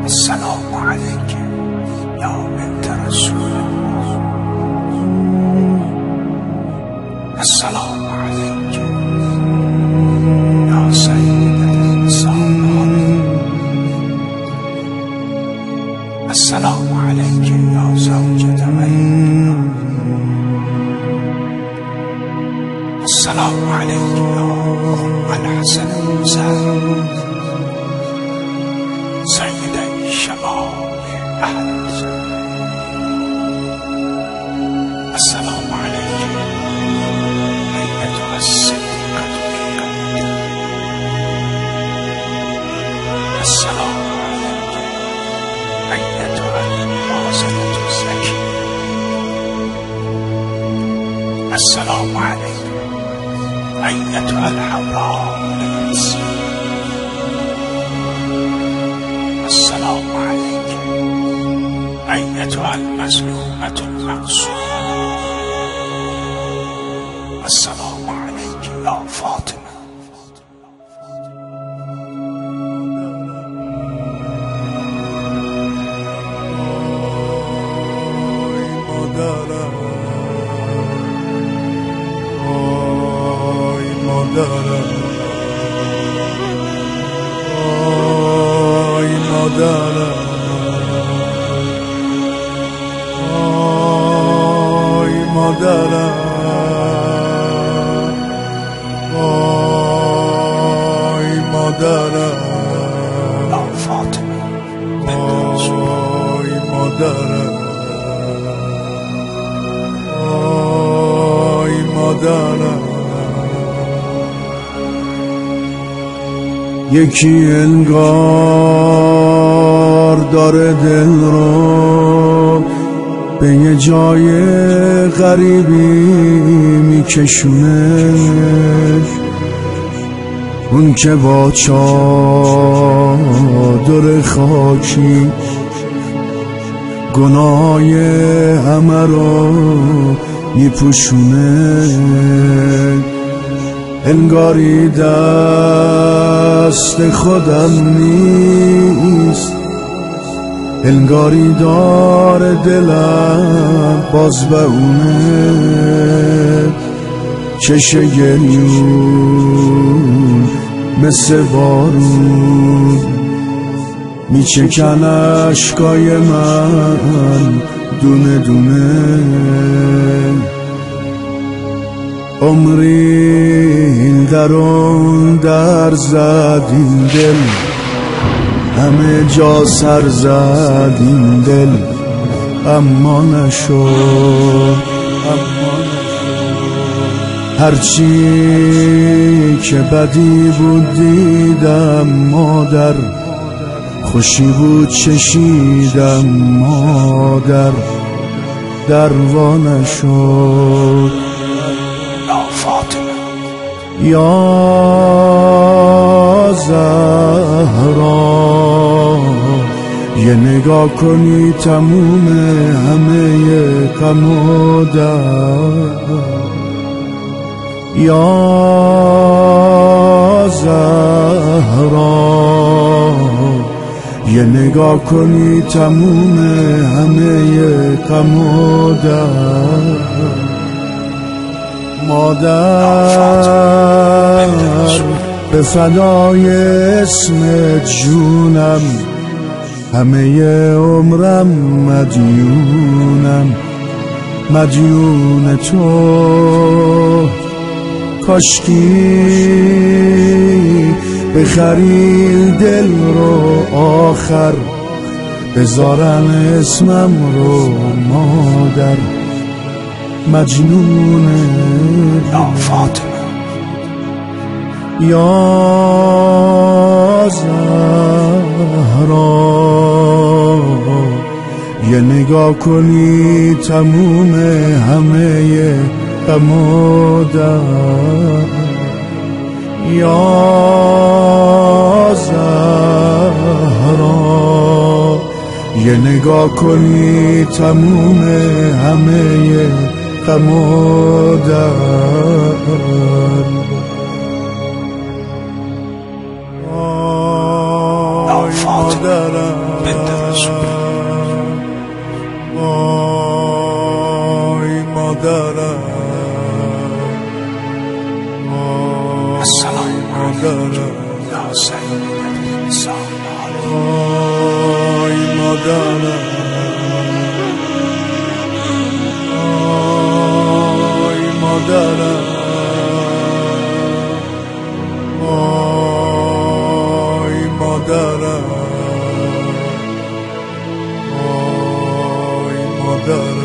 السلام عليك يا بنت رسول الله. السلام عليك يا سيد الإنسان. السلام عليك يا زوجة ملك. السلام عليك يا أم الحسن والحسين سيدي شباب أهل الجنة. السلام عليك أيتها الصديقة الكريمة. السلام عليك أيتها الفاضلة الزكية. السلام عليك أيتها الحوراء النسية. السلام عليك أيتها المظلومة المقصورة. السلام عليك يا فاطمة. یکی انگار داره دل رو به یه جای غریبی میکشونه، اون که با چادر خاکی گناهی همه رو میپوشونه. انگاری دست خودم نیست، انگاری داره دلم باز به اونه. چش گریون مثل بارون میچکن اشکای من دونه دونه. عمری این در اون در زد این دل، همه جا سر زد این دل، اما نشد. هرچی که بدی بود دیدم مادر، خوشی بود چشیدم مادر، دروا نشد. یا زهرا یه نگاه کنی تموم همه غم و درد. یا زهرا یه نگاه کنی تموم همه غم و درد. مادر به فدای اسم جونم، همه عمرم مدیونم، مدیون تو. کاشکی بخری دل رو آخر، بذارن اسمم رو مادر، مجنون یا فاطمه. یا زهرا یه نگاه کنی تموم همه غم و درد. یا زهرا یه نگاه کنی تموم همه غم و درد. یا فاطمه. مادرم بنت رسول وای مادرم السلام مادرم یا سید الانسان وای مادرم وای مادرم وای مادرم وای مادرم